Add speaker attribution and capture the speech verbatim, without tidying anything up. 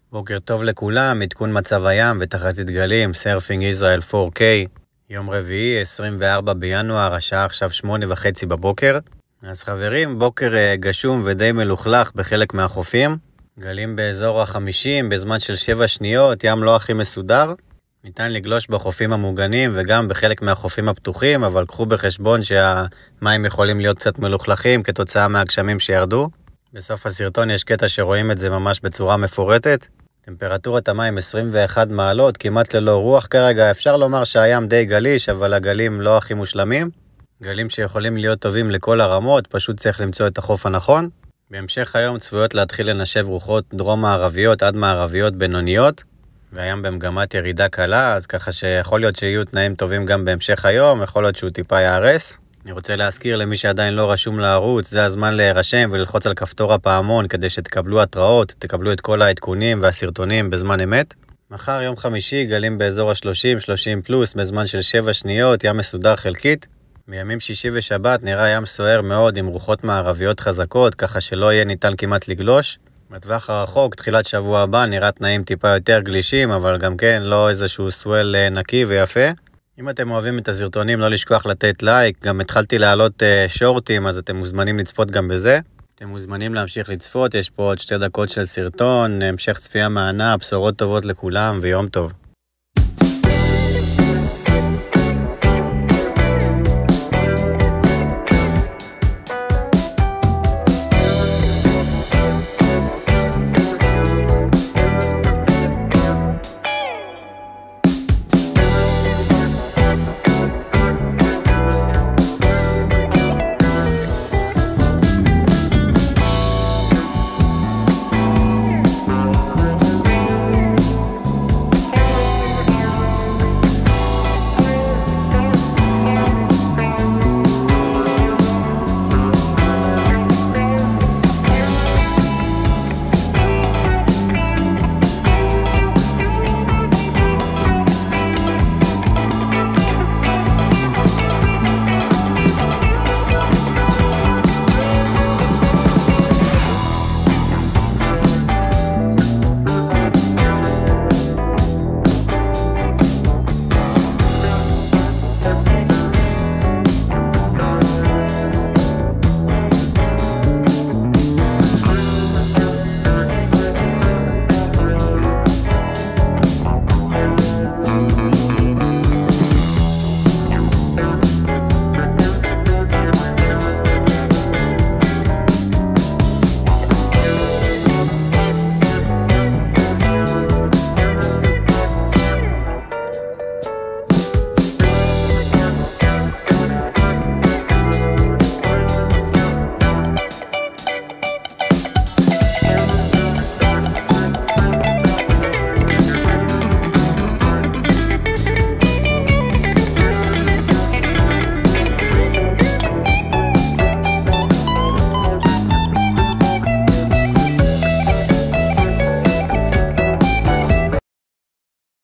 Speaker 1: בוקר טוב לכולם, עדכון מצב הים ותחזית גלים, סרפינג ישראל פור קיי, יום רביעי, עשרים וארבעה בינואר, השעה עכשיו שמונה וחצי בבוקר. אז חברים, בוקר גשום ודי מלוכלך בחלק מהחופים, גלים באזור ה-חמישים בזמן של שבע שניות, ים לא הכי מסודר. ניתן לגלוש בחופים המוגנים וגם בחלק מהחופים הפתוחים, אבל קחו בחשבון שהמים יכולים להיות קצת מלוכלכים כתוצאה מהגשמים שירדו. בסוף הסרטון יש קטע שרואים את זה ממש בצורה מפורטת. טמפרטורת המים עשרים ואחת מעלות, כמעט ללא רוח כרגע. אפשר לומר שהים די גליש, אבל הגלים לא הכי מושלמים. גלים שיכולים להיות טובים לכל הרמות, פשוט צריך למצוא את החוף הנכון. בהמשך היום צפויות להתחיל לנשב רוחות דרום מערביות עד מערביות בינוניות, והים במגמת ירידה קלה, אז ככה שיכול להיות שיהיו תנאים טובים גם בהמשך היום, יכול להיות שהוא טיפה יערס. אני רוצה להזכיר למי שעדיין לא רשום לערוץ, זה הזמן להירשם וללחוץ על כפתור הפעמון כדי שתקבלו התראות, תקבלו את כל העדכונים והסרטונים בזמן אמת. מחר יום חמישי גלים באזור ה-שלושים שלושים פלוס בזמן של שבע שניות, ים מסודר חלקית. בימים שישי ושבת נראה ים סוער מאוד עם רוחות מערביות חזקות, ככה שלא יהיה ניתן כמעט לגלוש. בטווח הרחוק, תחילת שבוע הבא, נראה תנאים טיפה יותר גלישים, אבל גם כן לא איזשהו סואל נקי ויפה. אם אתם אוהבים את הסרטונים, לא לשכוח לתת לייק. גם התחלתי להעלות uh, שורטים, אז אתם מוזמנים לצפות גם בזה. אתם מוזמנים להמשיך לצפות, יש פה עוד שתי דקות של סרטון, המשך צפייה מענה, בשורות טובות לכולם ויום טוב.